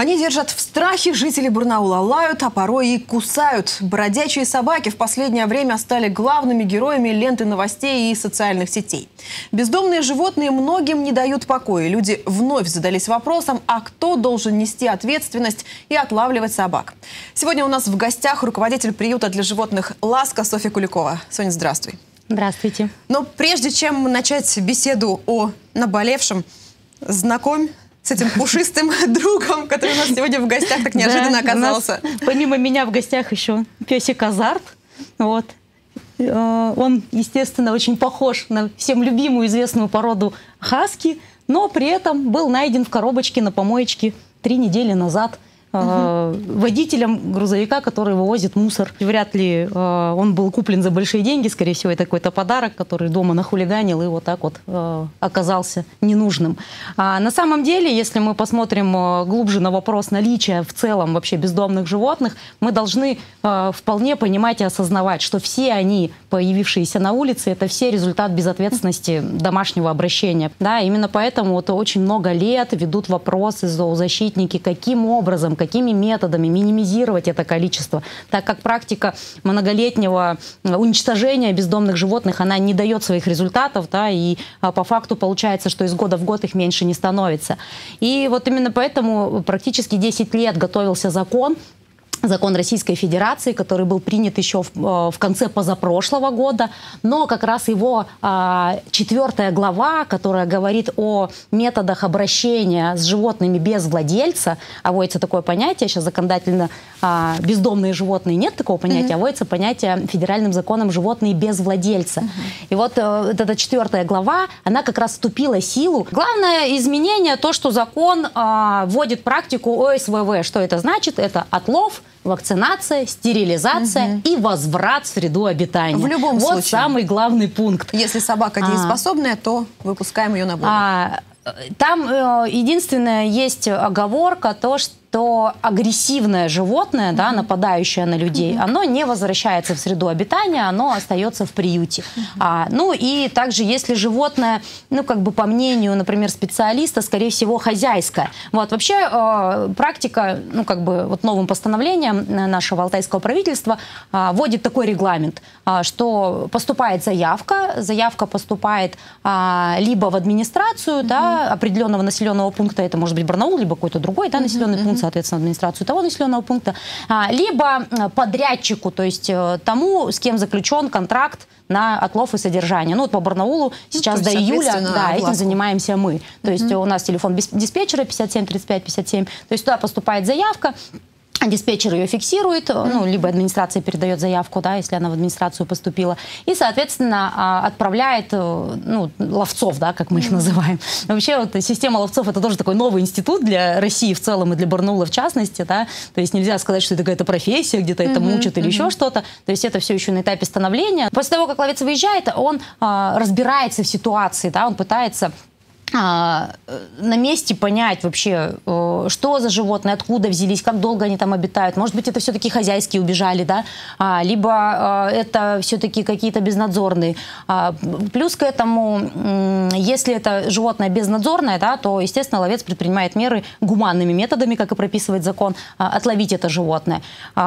Они держат в страхе жителей Барнаула, лают, а порой и кусают. Бродячие собаки в последнее время стали главными героями ленты новостей и социальных сетей. Бездомные животные многим не дают покоя. Люди вновь задались вопросом, а кто должен нести ответственность и отлавливать собак. Сегодня у нас в гостях руководитель приюта для животных «Ласка» Софья Куликова. Соня, здравствуй. Здравствуйте. Но прежде чем начать беседу о наболевшем, знакомь с этим пушистым другом, который у нас сегодня в гостях так неожиданно оказался. Помимо меня в гостях еще песик Азарт. Вот. Он, естественно, очень похож на всем любимую известную породу хаски, но при этом был найден в коробочке на помоечке 3 недели назад водителем грузовика, который вывозит мусор. Вряд ли он был куплен за большие деньги, скорее всего, это какой-то подарок, который дома нахулиганил и вот так вот оказался ненужным. На самом деле, если мы посмотрим глубже на вопрос наличия в целом вообще бездомных животных, мы должны вполне понимать и осознавать, что все они, появившиеся на улице, это все результат безответственности домашнего обращения. Да, именно поэтому вот очень много лет ведут вопросы зоозащитники, каким образом, какими методами минимизировать это количество, так как практика многолетнего уничтожения бездомных животных, она не дает своих результатов, да, и по факту получается, что из года в год их меньше не становится. И вот именно поэтому практически 10 лет готовился закон Российской Федерации, который был принят еще в конце позапрошлого года, но как раз его 4 глава, которая говорит о методах обращения с животными без владельца, а вводится такое понятие, сейчас законодательно бездомные животные нет такого понятия, а вводится понятие федеральным законом животные без владельца. И вот эта 4 глава, она как раз вступила в силу. Главное изменение то, что закон вводит практику ОСВВ. Что это значит? Это отлов, вакцинация, стерилизация и возврат в среду обитания. В любом случае. Вот самый главный пункт. Если собака дееспособная, то выпускаем ее на волю. Там единственное есть оговорка, то, что агрессивное животное, да, нападающее на людей, оно не возвращается в среду обитания, оно остается в приюте. Ну и также, если животное, ну как бы по мнению, например, специалиста, скорее всего, хозяйское. Вот вообще практика, ну как бы вот новым постановлением нашего алтайского правительства вводит такой регламент, что поступает заявка поступает либо в администрацию, да, определенного населенного пункта, это может быть Барнаул, либо какой-то другой, да, населенный пункт, соответственно, администрацию того населенного пункта, либо подрядчику, то есть тому, с кем заключен контракт на отлов и содержание. Ну, вот по Барнаулу сейчас до июля этим занимаемся мы. То есть у нас телефон диспетчера 57 35 57, то есть туда поступает заявка, диспетчер ее фиксирует, ну, либо администрация передает заявку, да, если она в администрацию поступила, и, соответственно, отправляет, ну, ловцов, да, как мы их называем. Вообще, вот система ловцов — это тоже такой новый институт для России в целом и для Барнаула в частности, да, то есть нельзя сказать, что это какая-то профессия, где-то это учат или еще что-то, то есть это все еще на этапе становления. После того, как ловец выезжает, он разбирается в ситуации, да, он пытается на месте понять вообще, что за животные, откуда взялись, как долго они там обитают. Может быть, это все-таки хозяйские убежали, да? Либо это все-таки какие-то безнадзорные. Плюс к этому, если это животное безнадзорное, да, то, естественно, ловец предпринимает меры гуманными методами, как и прописывает закон, отловить это животное.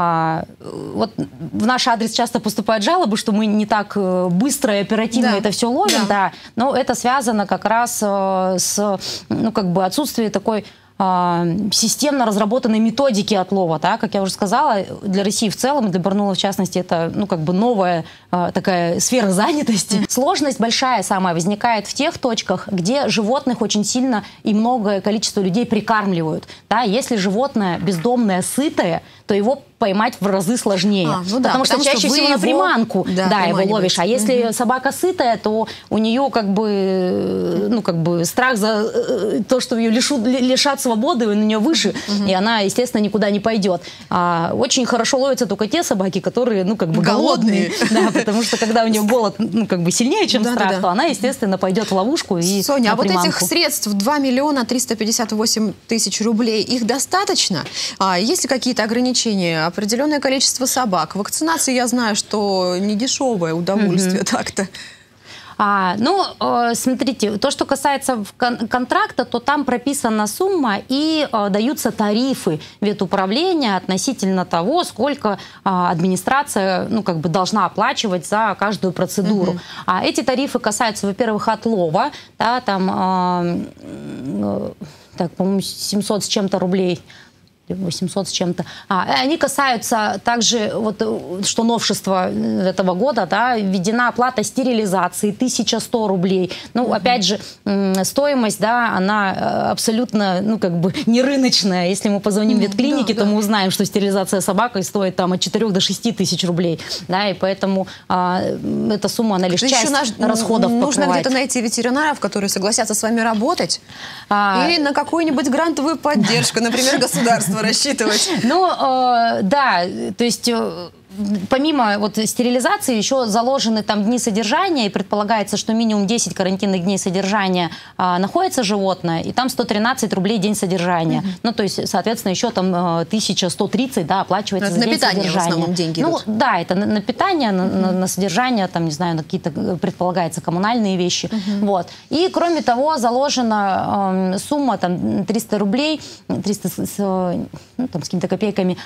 Вот в наш адрес часто поступают жалобы, что мы не так быстро и оперативно это все ловим, да. Но это связано как раз с, ну, как бы отсутствием такой системно разработанной методики отлова, да? Как я уже сказала, для России в целом, для Барнаула в частности, это, ну, как бы новая такая сфера занятости. Сложность большая самая возникает в тех точках, где животных очень сильно и многое количество людей прикармливают. Да? Если животное бездомное, сытое, то его поймать в разы сложнее. Потому что чаще всего на приманку его ловишь. А если собака сытая, то у нее как бы, ну, как бы страх за то, что ее лишат свободы, на нее выше, и она, естественно, никуда не пойдет. Очень хорошо ловятся только те собаки, которые, ну, как бы голодные. Да, потому что когда у нее голод, ну, как бы сильнее, чем страх, то она, естественно, пойдет в ловушку и Соня, на приманку. А вот этих средств 2 миллиона 358 тысяч рублей, их достаточно? Есть ли какие-то ограничения? Определенное количество собак. Вакцинация, я знаю, что не дешевое удовольствие так-то. Смотрите, то, что касается контракта, то там прописана сумма и даются тарифы ветуправления относительно того, сколько администрация должна оплачивать за каждую процедуру. Эти тарифы касаются, во-первых, отлова, да, там, по-моему, 700 с чем-то рублей. 800 с чем-то. Они касаются также, что новшество этого года, да, введена оплата стерилизации 1100 рублей. Опять же, стоимость, да, она абсолютно, не рыночная. Если мы позвоним в ветклинике, то мы узнаем, что стерилизация собакой стоит там от 4 до 6 тысяч рублей. Да, и поэтому эта сумма, она лишь часть расходов покрывает. Нужно где-то найти ветеринаров, которые согласятся с вами работать, или на какую-нибудь грантовую поддержку, например, государство рассчитывать. Да, то есть помимо стерилизации еще заложены там дни содержания, и предполагается, что минимум 10 карантинных дней содержания находится животное, и там 113 рублей день содержания. То есть, соответственно, еще там 1130, да, оплачивается за день содержания. На питание в основном деньги идут. Да, это на питание, на содержание, там, не знаю, на какие-то, предполагается, коммунальные вещи. И, кроме того, заложена сумма, там, 300 рублей, 300 с какими-то копейками,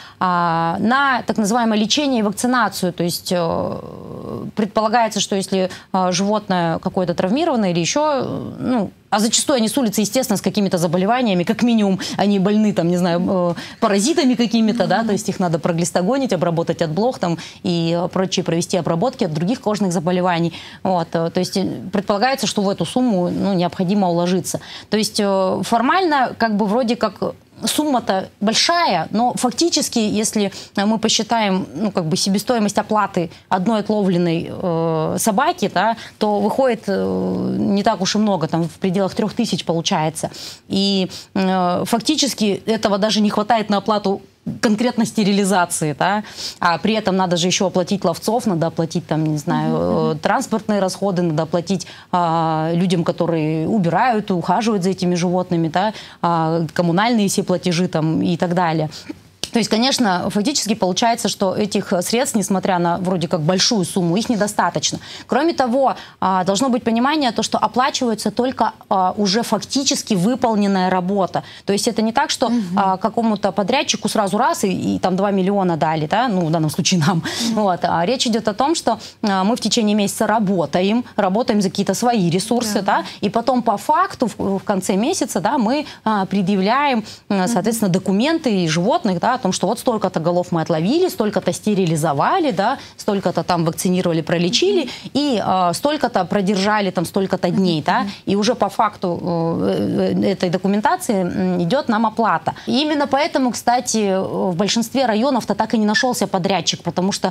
на так называемое лечение и вакцинацию. То есть предполагается, что если животное какое-то травмированное или еще, а зачастую они с улицы, естественно, с какими-то заболеваниями, как минимум они больны, там, не знаю, паразитами какими-то, да, то есть их надо проглистогонить, обработать от блох там и прочие, провести обработки от других кожных заболеваний. То есть предполагается, что в эту сумму необходимо уложиться. То есть формально, вроде как сумма-то большая, но фактически, если мы посчитаем, себестоимость оплаты одной отловленной собаки, да, то выходит не так уж и много, там в пределах 3000 получается. И фактически этого даже не хватает на оплату конкретно стерилизации, да, а при этом надо же еще оплатить ловцов, надо оплатить, там, не знаю, транспортные расходы, надо оплатить людям, которые убирают, ухаживают за этими животными, да, коммунальные все платежи там и так далее. То есть, конечно, фактически получается, что этих средств, несмотря на вроде как большую сумму, их недостаточно. Кроме того, должно быть понимание, то, что оплачивается только уже фактически выполненная работа. То есть это не так, что какому-то подрядчику сразу раз и там 2 миллиона дали, да, в данном случае нам. Речь идет о том, что мы в течение месяца работаем за какие-то свои ресурсы, да, и потом по факту в конце месяца, да, мы предъявляем, соответственно, документы и животных, да, о том, что вот столько-то голов мы отловили, столько-то стерилизовали, да, столько-то там вакцинировали, пролечили, и столько-то продержали, там, столько-то дней, да, и уже по факту этой документации идет нам оплата. И именно поэтому, кстати, в большинстве районов-то так и не нашелся подрядчик, потому что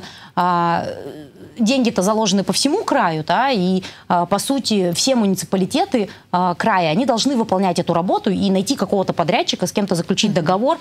деньги-то заложены по всему краю, да, и, по сути, все муниципалитеты края, они должны выполнять эту работу и найти какого-то подрядчика, с кем-то заключить договор,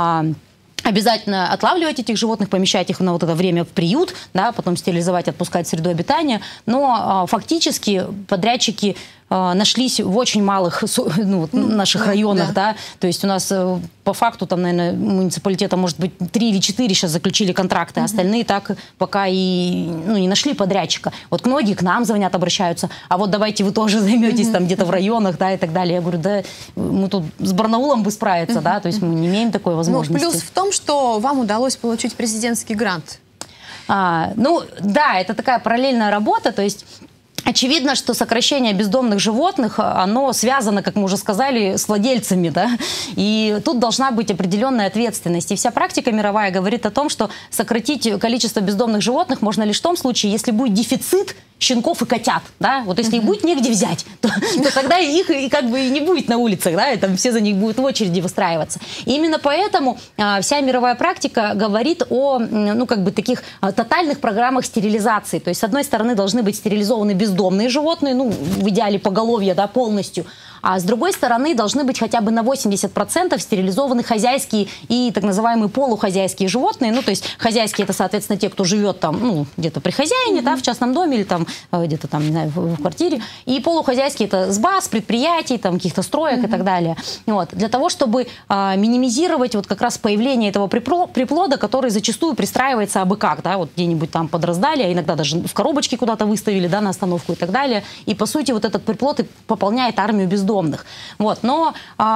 обязательно отлавливать этих животных, помещать их на это время в приют, да, потом стерилизовать, отпускать в среду обитания. Но фактически подрядчики нашлись в очень малых наших районах, да. То есть у нас по факту там, наверное, муниципалитета, может быть, 3 или 4 сейчас заключили контракты, а остальные так пока и не нашли подрядчика. Вот многие к нам звонят, обращаются, а вот давайте вы тоже займетесь там где-то в районах, да, и так далее. Я говорю, да, мы тут с Барнаулом бы справиться, да, то есть мы не имеем такой возможности. Плюс в том, что вам удалось получить президентский грант. Да, это такая параллельная работа, то есть очевидно, что сокращение бездомных животных, оно связано, как мы уже сказали, с владельцами, да, и тут должна быть определенная ответственность. И вся практика мировая говорит о том, что сократить количество бездомных животных можно лишь в том случае, если будет дефицит щенков и котят, да, вот если их будет негде взять, то тогда их и не будет на улицах, да, и там все за них будут в очереди выстраиваться. И именно поэтому вся мировая практика говорит о, таких тотальных программах стерилизации. То есть, с одной стороны, должны быть стерилизованы бездомные животные, в идеале поголовья, да, полностью, А с другой стороны, должны быть хотя бы на 80% стерилизованы хозяйские и так называемые полухозяйские животные. Ну, то есть хозяйские — это, соответственно, те, кто живет там, ну, где-то при хозяине, да, в частном доме или там где-то там, не знаю, в квартире. И полухозяйские — это с баз, предприятий, там, каких-то строек и так далее. Вот. Для того, чтобы минимизировать вот как раз появление этого приплода, который зачастую пристраивается абы как, да, вот где-нибудь там подраздали, а иногда даже в коробочке куда-то выставили, да, на остановку и так далее. И, по сути, вот этот приплод и пополняет армию бездомных. Вот. Но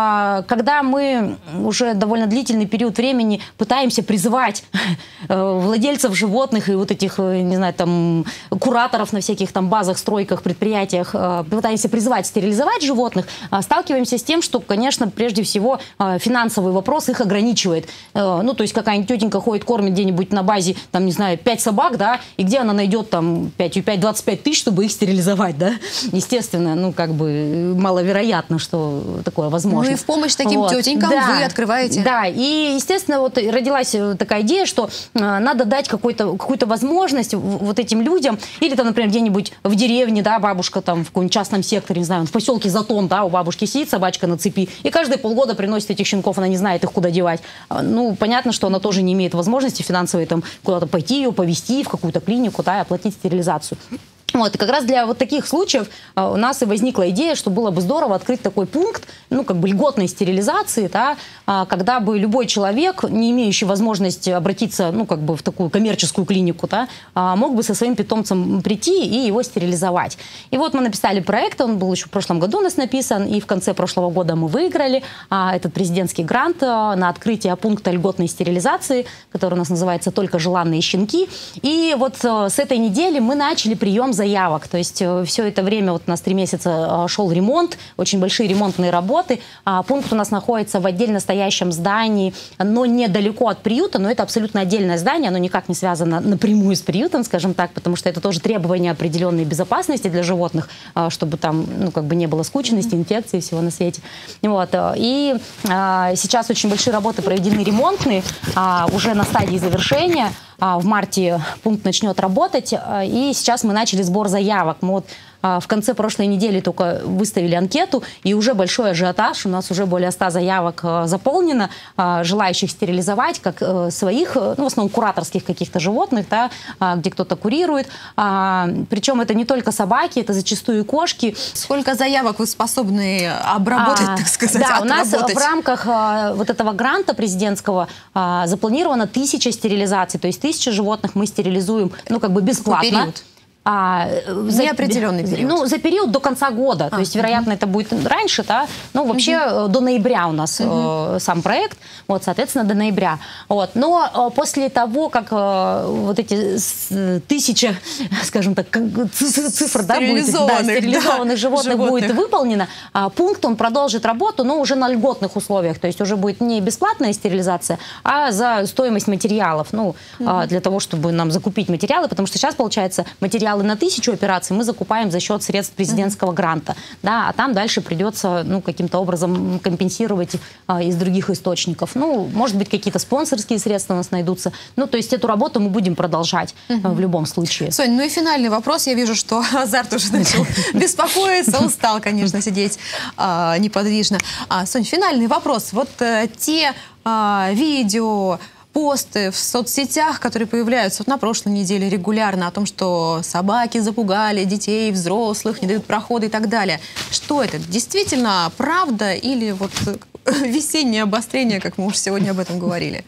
когда мы уже довольно длительный период времени пытаемся призывать владельцев животных и вот этих, не знаю, там, кураторов на всяких там базах, стройках, предприятиях, пытаемся призывать стерилизовать животных, сталкиваемся с тем, что, конечно, прежде всего финансовый вопрос их ограничивает. Ну, то есть какая-нибудь тетенька ходит, кормит где-нибудь на базе, там, не знаю, 5 собак, да, и где она найдет там 25 тысяч, чтобы их стерилизовать, да? Естественно, ну, как бы маловероятно, что такое возможно. Ну и в помощь таким тетенькам вы открываете. Да, и, естественно, вот родилась такая идея, что надо дать какую-то возможность вот этим людям, или там, например, где-нибудь в деревне, да, бабушка там в каком-нибудь частном секторе, не знаю, в поселке Затон, да, у бабушки сидит собачка на цепи, и каждые полгода приносит этих щенков, она не знает их куда девать. Ну, понятно, что она тоже не имеет возможности финансовой там куда-то пойти ее, повезти в какую-то клинику, да, и оплатить стерилизацию. Вот, и как раз для вот таких случаев у нас и возникла идея, что было бы здорово открыть такой пункт, ну, как бы льготной стерилизации, да, когда бы любой человек, не имеющий возможности обратиться, ну, как бы в такую коммерческую клинику, да, мог бы со своим питомцем прийти и его стерилизовать. И вот мы написали проект, он был еще в прошлом году у нас написан, и в конце прошлого года мы выиграли этот президентский грант на открытие пункта льготной стерилизации, который у нас называется «Только желанные щенки». И вот с этой недели мы начали прием заявок. То есть все это время вот у нас 3 месяца шел ремонт, очень большие ремонтные работы. Пункт у нас находится в отдельно стоящем здании, но недалеко от приюта, но это абсолютно отдельное здание, оно никак не связано напрямую с приютом, скажем так, потому что это тоже требования определенной безопасности для животных, чтобы там, ну, как бы не было скученности, инфекции, всего на свете. Вот. И сейчас очень большие работы проведены ремонтные, уже на стадии завершения. В марте пункт начнет работать, и сейчас мы начали сбор заявок. Мы вот в конце прошлой недели только выставили анкету, и уже большой ажиотаж, у нас уже более 100 заявок заполнено, желающих стерилизовать как своих, ну, в основном кураторских каких-то животных, да, где кто-то курирует. Причем это не только собаки, это зачастую и кошки. Сколько заявок вы способны обработать, так сказать, да, у нас в рамках вот этого гранта президентского запланировано 1000 стерилизаций, то есть 1000 животных мы стерилизуем, ну, как бы бесплатно. Период? Неопределенный период. Ну, за период до конца года. То есть, вероятно, это будет раньше, да. Ну, вообще, до ноября у нас сам проект. Вот, соответственно, до ноября. Вот. Но после того, как вот эти 1000, скажем так, цифр, да, стерилизованных животных будет выполнено, пункт, он продолжит работу, но уже на льготных условиях. То есть, уже будет не бесплатная стерилизация, а за стоимость материалов. Ну, для того, чтобы нам закупить материалы, потому что сейчас, получается, материалы на 1000 операций мы закупаем за счет средств президентского гранта, да, а там дальше придется, ну, каким-то образом компенсировать из других источников. Ну, может быть, какие-то спонсорские средства у нас найдутся. Ну, то есть эту работу мы будем продолжать в любом случае. Сонь, ну и финальный вопрос. Я вижу, что Азарт уже начал беспокоиться, устал, конечно, сидеть неподвижно. Сонь, финальный вопрос. Вот те видео, посты в соцсетях, которые появляются вот на прошлой неделе регулярно о том, что собаки запугали детей, взрослых, не дают прохода и так далее. Что это? Действительно правда или вот весеннее обострение, как мы уже сегодня об этом говорили?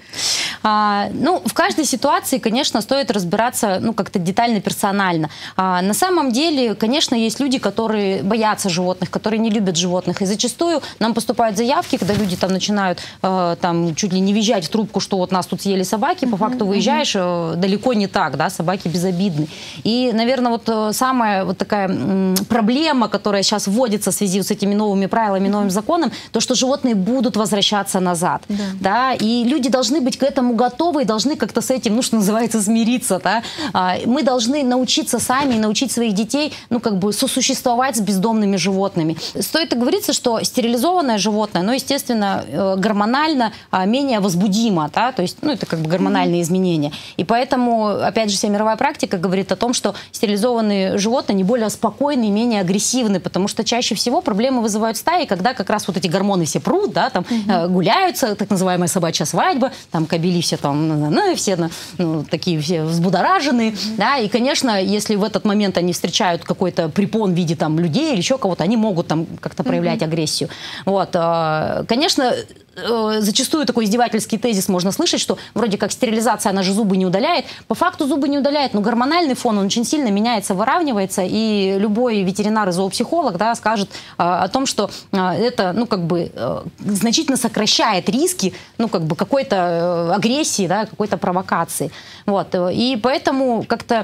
Ну, в каждой ситуации, конечно, стоит разбираться, ну, как-то детально, персонально. На самом деле, конечно, есть люди, которые боятся животных, которые не любят животных. И зачастую нам поступают заявки, когда люди там начинают там чуть ли не визжать в трубку, что вот нас тут съели собаки, по факту выезжаешь, далеко не так, да, собаки безобидны. И, наверное, вот самая вот такая проблема, которая сейчас вводится в связи с этими новыми правилами, новым законом, то, что животные будут возвращаться назад. Да, и люди должны быть к этому этому готовы и должны как-то с этим, ну, что называется, смириться, да. Мы должны научиться сами, научить своих детей, ну, как бы сосуществовать с бездомными животными. Стоит оговориться, что стерилизованное животное, ну, естественно, гормонально менее возбудимо, да, то есть, ну, это как бы гормональные изменения. И поэтому, опять же, вся мировая практика говорит о том, что стерилизованные животные не более спокойны и менее агрессивны, потому что чаще всего проблемы вызывают стаи, когда как раз вот эти гормоны все прут, да, там гуляются, так называемая собачья свадьба, там кобели все там, ну, все, ну, такие все взбудораженные, да, и, конечно, если в этот момент они встречают какой-то препон в виде там людей или еще кого-то, они могут там как-то проявлять агрессию. Вот, конечно, зачастую такой издевательский тезис можно слышать, что вроде как стерилизация, она же зубы не удаляет. По факту зубы не удаляет, но гормональный фон, он очень сильно меняется, выравнивается, и любой ветеринар и зоопсихолог, да, скажет о том, что это, ну, как бы значительно сокращает риски, ну, как бы какой-то агрессии, да, какой-то провокации. Вот. И поэтому как-то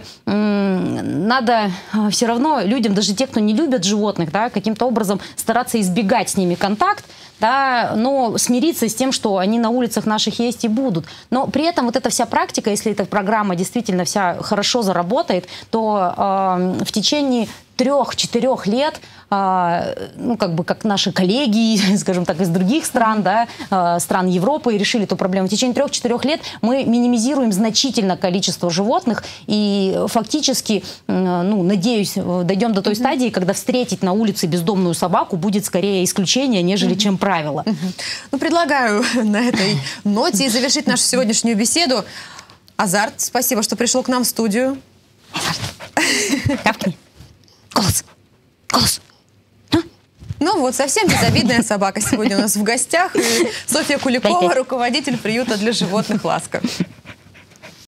надо все равно людям, даже те, кто не любят животных, да, каким-то образом стараться избегать с ними контакт, да, но смириться с тем, что они на улицах наших есть и будут. Но при этом вот эта вся практика, если эта программа действительно вся хорошо заработает, то в течение 3-4 лет, ну, как бы, как наши коллеги, скажем так, из других стран, да, стран Европы решили эту проблему. В течение 3-4 лет мы минимизируем значительно количество животных и фактически, ну, надеюсь, дойдем до той стадии, когда встретить на улице бездомную собаку будет скорее исключение, нежели чем правило. Ну, предлагаю на этой ноте завершить нашу сегодняшнюю беседу. Азарт, спасибо, что пришел к нам в студию. Азарт, капкни. Голос! Голос! Ну вот, совсем безобидная собака сегодня у нас в гостях. И Софья Куликова, руководитель приюта для животных «Ласка».